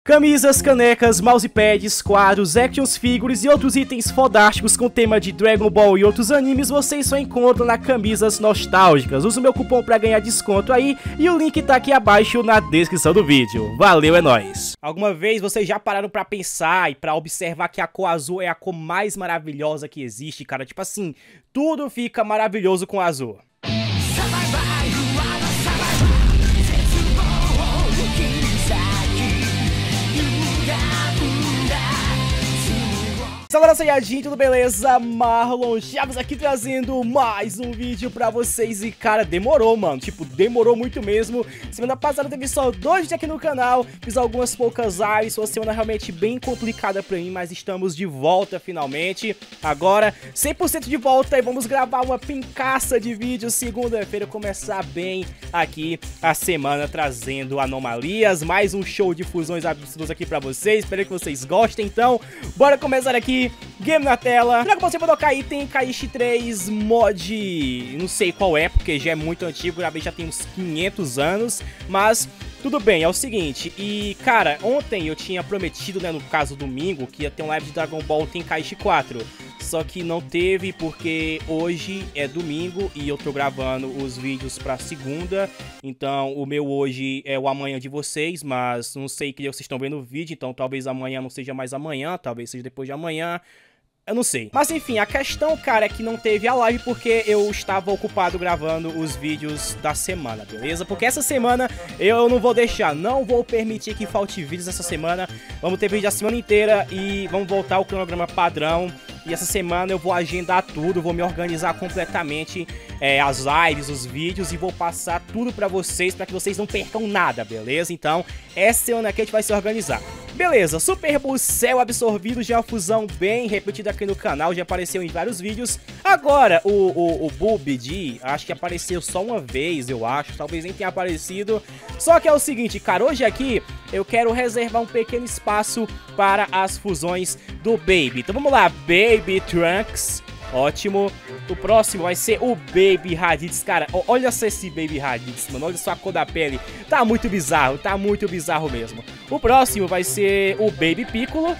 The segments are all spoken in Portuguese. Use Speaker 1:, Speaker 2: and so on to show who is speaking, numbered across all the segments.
Speaker 1: Camisas, canecas, mousepads, quadros, action figures e outros itens fodásticos com tema de Dragon Ball e outros animes vocês só encontram na Camisas Nostálgicas. Use o meu cupom pra ganhar desconto aí e o link tá aqui abaixo na descrição do vídeo. Valeu, é nóis! Alguma vez vocês já pararam pra pensar e pra observar que a cor azul é a cor mais maravilhosa que existe, cara? Tipo assim, tudo fica maravilhoso com azul. Salve, Saiyajin, tudo beleza? Marlon Chaves aqui trazendo mais um vídeo pra vocês e, cara, demorou, mano, tipo, demorou muito mesmo. Semana passada teve só 2 vídeos aqui no canal, fiz algumas poucas lives, foi uma semana realmente bem complicada pra mim, mas estamos de volta finalmente. Agora, 100% de volta e vamos gravar uma pincaça de vídeos. Segunda-feira começar bem aqui a semana, trazendo anomalias, mais um show de fusões absurdas aqui pra vocês. Espero que vocês gostem, então, bora começar aqui. Game na tela. Pra que você colocar item Kaishi 3 mod, não sei qual é, porque já é muito antigo, já tem uns 500 anos, mas tudo bem, é o seguinte. E cara, ontem eu tinha prometido, né, no caso domingo, que ia ter um live de Dragon Ball Tenkaichi 4. Só que não teve porque hoje é domingo e eu tô gravando os vídeos pra segunda. Então o meu hoje é o amanhã de vocês, mas não sei que dia vocês estão vendo o vídeo. Então talvez amanhã não seja mais amanhã, talvez seja depois de amanhã. Eu não sei. Mas enfim, a questão, cara, é que não teve a live porque eu estava ocupado gravando os vídeos da semana, beleza? Porque essa semana eu não vou deixar, não vou permitir que falte vídeos essa semana. Vamos ter vídeo a semana inteira e vamos voltar ao cronograma padrão. E essa semana eu vou agendar tudo, vou me organizar completamente as lives, os vídeos e vou passar tudo pra vocês, pra que vocês não percam nada, beleza? Então, essa semana aqui a gente vai se organizar. Beleza, Super Buu Cell absorvido, já é uma fusão bem repetida aqui no canal, já apareceu em vários vídeos. Agora, o Buu BD, acho que apareceu só uma vez, eu acho, talvez nem tenha aparecido. Só que é o seguinte, cara, hoje aqui eu quero reservar um pequeno espaço para as fusões do Baby. Então vamos lá, Baby Trunks, ótimo. O próximo vai ser o Baby Raditz, cara, olha só esse Baby Raditz, mano, olha só a cor da pele, tá muito bizarro mesmo. O próximo vai ser o Baby Piccolo.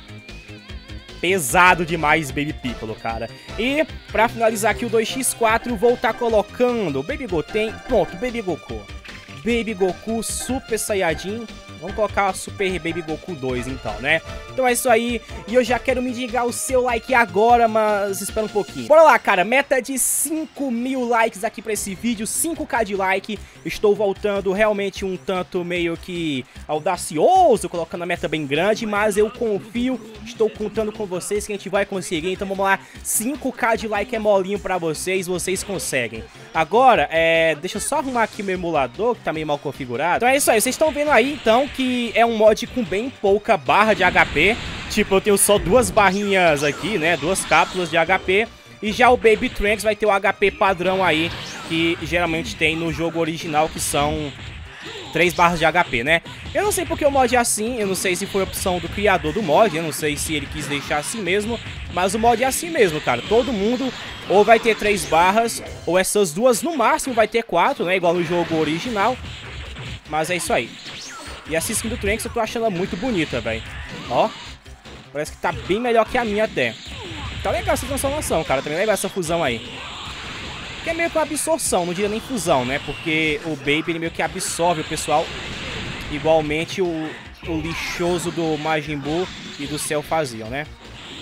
Speaker 1: Pesado demais Baby Piccolo, cara. E pra finalizar aqui o 2x4, vou estar colocando o Baby Goten, pronto, Baby Goku. Baby Goku Super Saiyajin. Vamos colocar Super Baby Goku 2 então, né? Então é isso aí. E eu já quero me indicar o seu like agora, mas espera um pouquinho. Bora lá, cara. Meta de 5.000 likes aqui pra esse vídeo. 5k de like. Estou voltando realmente um tanto meio que audacioso, colocando a meta bem grande, mas eu confio. Estou contando com vocês que a gente vai conseguir. Então vamos lá. 5k de like é molinho pra vocês. Vocês conseguem. Agora, deixa eu só arrumar aqui meu emulador, que tá meio mal configurado. Então é isso aí. Vocês estão vendo aí, então, que é um mod com bem pouca barra de HP. Tipo, eu tenho só 2 barrinhas aqui, né, 2 cápsulas de HP. E já o Baby Trunks vai ter o HP padrão aí, que geralmente tem no jogo original, que são 3 barras de HP, né? Eu não sei porque o mod é assim, eu não sei se foi opção do criador do mod, eu não sei se ele quis deixar assim mesmo, mas o mod é assim mesmo, cara. Todo mundo ou vai ter 3 barras, ou essas duas no máximo vai ter 4, né, igual no jogo original. Mas é isso aí. E essa skin do Trunks eu tô achando ela muito bonita, velho. Ó, parece que tá bem melhor que a minha até. Tá legal essa transformação, cara, também legal essa fusão aí. Que é meio que uma absorção, não diria nem fusão, né? Porque o Baby, ele meio que absorve o pessoal. Igualmente o lixoso do Majin Buu e do Cell faziam, né?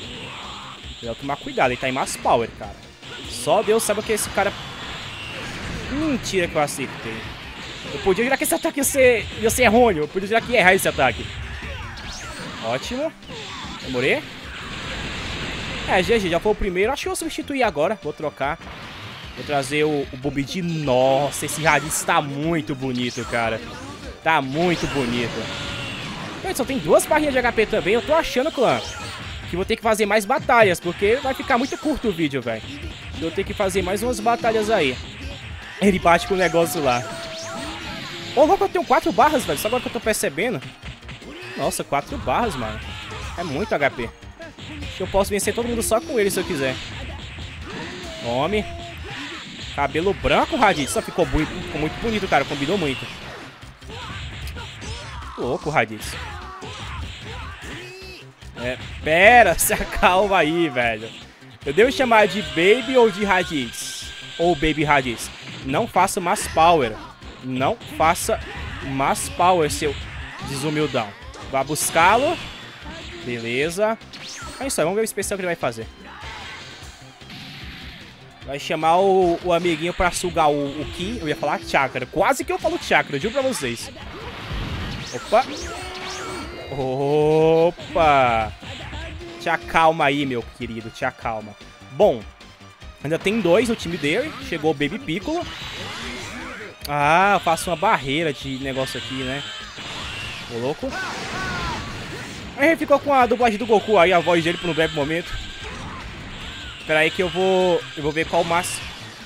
Speaker 1: Tem que tomar cuidado, ele tá em Mass Power, cara. Só Deus sabe o que esse cara... Mentira que eu acertei. Eu podia jurar que esse ataque ia ser errôneo. Eu podia jurar que ia errar esse ataque. Ótimo. Demorei. GG, já foi o primeiro. Acho que eu vou substituir agora. Vou trocar. Vou trazer o Buu BD. Nossa, esse Raditz tá muito bonito, cara. Tá muito bonito. Só tem 2 barrinhas de HP também. Eu tô achando, clã, que vou ter que fazer mais batalhas, porque vai ficar muito curto o vídeo, velho. Eu vou ter que fazer mais umas batalhas aí. Ele bate com o negócio lá. Ô, louco, eu tenho 4 barras, velho. Só agora que eu tô percebendo. Nossa, 4 barras, mano. É muito HP. Eu posso vencer todo mundo só com ele se eu quiser. Homem. Cabelo branco, Raditz. Só ficou muito bonito, cara. Combinou muito. Louco, Raditz. Pera, se acalma aí, velho. Eu devo chamar de Baby ou de Raditz? Ou Baby Raditz? Não faça Mass Power. Não faça Mass Power, seu desumildão. Vá buscá-lo. Beleza. É isso aí, vamos ver o especial que ele vai fazer. Vai chamar o amiguinho pra sugar o Ki. Eu ia falar chakra. Quase que eu falo chakra, eu juro pra vocês. Opa. Opa. Te acalma aí, meu querido. Te acalma. Bom, ainda tem 2 no time dele. Chegou o Baby Piccolo. Ah, eu faço uma barreira de negócio aqui, né? Ô, louco. Aí ele ficou com a dublagem do Goku aí, a voz dele por um breve momento. Espera aí que eu vou ver qual massa.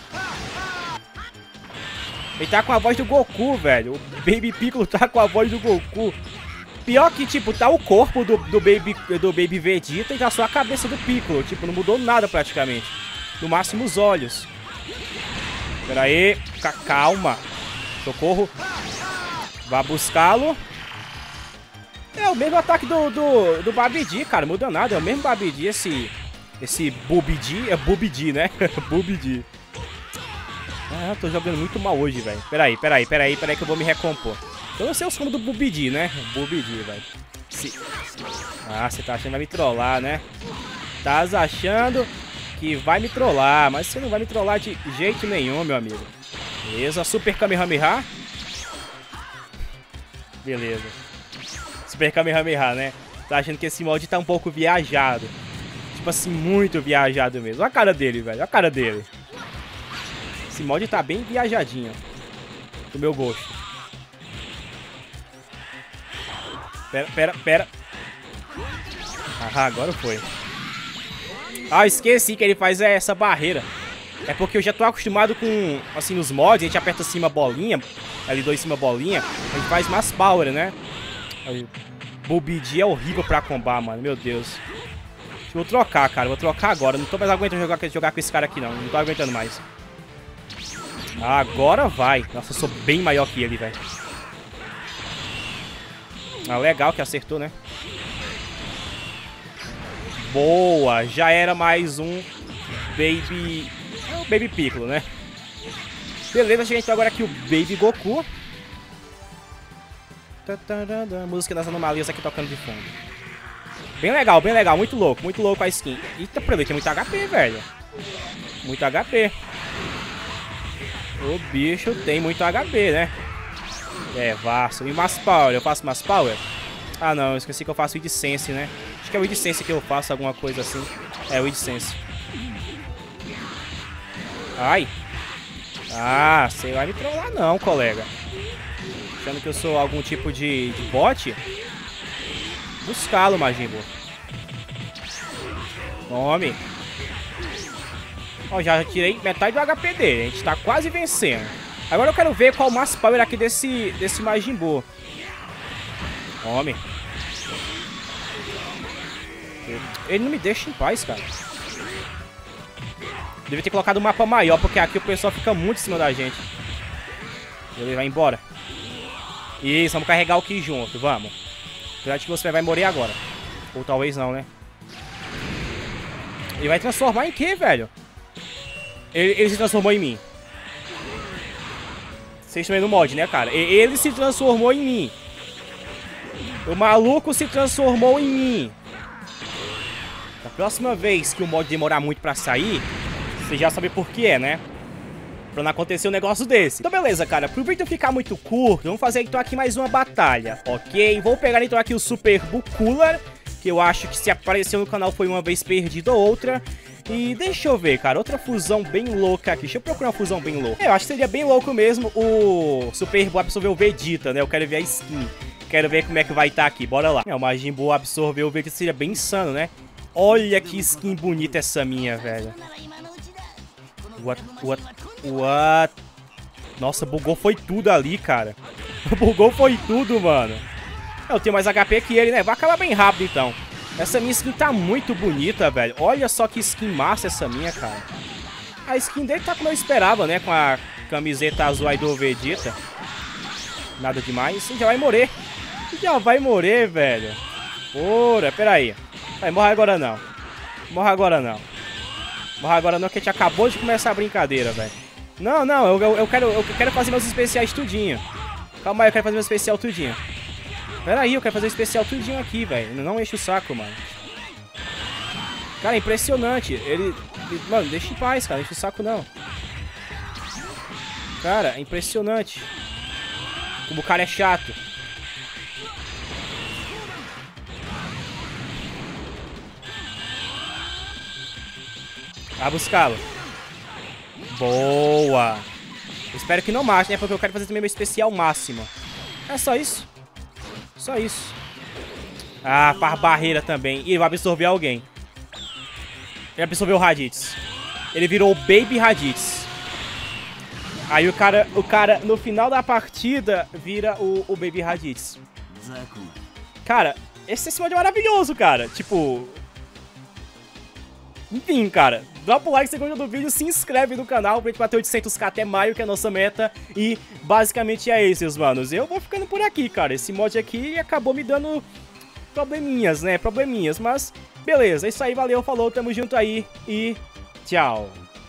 Speaker 1: Ele tá com a voz do Goku, velho. O Baby Piccolo tá com a voz do Goku. Pior que, tipo, tá o corpo do Baby Vegeta e tá só a cabeça do Piccolo. Tipo, não mudou nada praticamente. No máximo os olhos. Espera aí. Calma. Socorro. Vá buscá-lo. É o mesmo ataque do Babidi, cara. Muda nada. É o mesmo Babidi, esse Bubidi. É Bubidi, né? Bubidi. Ah, eu tô jogando muito mal hoje, velho. Pera aí que eu vou me recompor. Eu não sei o som do Bubidi, né? Bubidi, velho. Ah, você tá achando que vai me trollar, né? Tá achando que vai me trollar, mas você não vai me trollar de jeito nenhum, meu amigo. Beleza, Super Kamehameha. Beleza. Super Kamehameha, né? Tá achando que esse molde tá um pouco viajado. Tipo assim, muito viajado mesmo. Olha a cara dele, velho. Olha a cara dele. Esse molde tá bem viajadinho. Do meu gosto. Pera. Ah, agora foi. Ah, esqueci que ele faz essa barreira. É porque eu já tô acostumado com, assim, nos mods, a gente aperta cima bolinha, L2 cima bolinha, a gente faz Mass Power, né? Bubidi é horrível pra combar, mano, meu Deus. Vou trocar, cara, vou trocar agora. Não tô mais aguentando jogar com esse cara aqui, não. Não tô aguentando mais. Agora vai. Nossa, eu sou bem maior que ele, velho. Ah, legal que acertou, né? Boa, já era mais um Baby Piccolo, né? Beleza, gente, agora aqui o Baby Goku. Música das anomalias aqui tocando de fundo. Bem legal, muito louco a skin. Eita, pra ele tem muito HP, velho. Muito HP. O bicho tem muito HP, né? É, vasto. E Mass Power, eu faço Mass Power? Ah, não, eu esqueci que eu faço Sense, né? Acho que é o Sense que eu faço, alguma coisa assim. É, o Sense. Ai. Ah, você vai me trollar não, colega. Achando que eu sou algum tipo de bot? Buscá-lo, Majin Buu. Tome. Ó, já tirei metade do HP dele. A gente tá quase vencendo. Agora eu quero ver qual o Mass Power aqui desse Majin Buu. Tome. Ele não me deixa em paz, cara. Devia ter colocado um mapa maior, porque aqui o pessoal fica muito em cima da gente. Ele vai embora. Isso, vamos carregar o Ki junto, vamos. Apesar de que você vai morrer agora. Ou talvez não, né? Ele vai transformar em quê, velho? Ele se transformou em mim. Vocês estão vendo no mod, né, cara? Ele se transformou em mim. O maluco se transformou em mim. Da próxima vez que o mod demorar muito pra sair, você já sabe por que é, né? Pra não acontecer um negócio desse. Então beleza, cara, pro vídeo ficar muito curto, vamos fazer então aqui mais uma batalha, ok? Vou pegar então aqui o Super Buu Cooler, que eu acho que se apareceu no canal foi uma vez perdida ou outra. E deixa eu ver, cara, outra fusão bem louca aqui. Deixa eu procurar uma fusão bem louca. Eu acho que seria bem louco mesmo o Super Buu absorver o Vegeta, né? Eu quero ver a skin. Quero ver como é que vai estar aqui, bora lá. O Majin Buu absorver o Vegeta seria bem insano, né? Olha que skin bonita essa minha, velho. What? Nossa, bugou foi tudo ali, cara. Bugou foi tudo, mano. Eu tenho mais HP que ele, né? Vai acabar bem rápido, então. Essa minha skin tá muito bonita, velho. Olha só que skin massa essa minha, cara. A skin dele tá como eu esperava, né? Com a camiseta azul aí do Vegeta. Nada demais. Já vai morrer. Já vai morrer, velho. Ora, pera aí. Vai, morre agora não. Morre agora não. Morre agora não, que a gente acabou de começar a brincadeira, velho. Não, não, eu quero fazer meus especiais tudinho. Calma aí, eu quero fazer meu especial tudinho. Pera aí, eu quero fazer o especial tudinho aqui, velho. Não enche o saco, mano. Cara, é impressionante. Mano, deixa em paz, cara. Não enche o saco, não. Cara, é impressionante. Como o cara é chato. Vai buscá-lo. Boa. Espero que não mate, né? Porque eu quero fazer também meu especial máximo. É só isso. Só isso. Ah, faz barreira também. E ele vai absorver alguém. Ele absorveu o Raditz. Ele virou o Baby Raditz. Aí o cara, no final da partida, vira o Baby Raditz. Cara, esse mod é maravilhoso, cara. Tipo... Enfim, cara, dropa o like se você gostou do vídeo, se inscreve no canal pra gente bater 800k até maio, que é a nossa meta. E basicamente é isso, meus manos. Eu vou ficando por aqui, cara. Esse mod aqui acabou me dando probleminhas, né? Probleminhas, mas beleza. É isso aí, valeu, falou, tamo junto aí e tchau.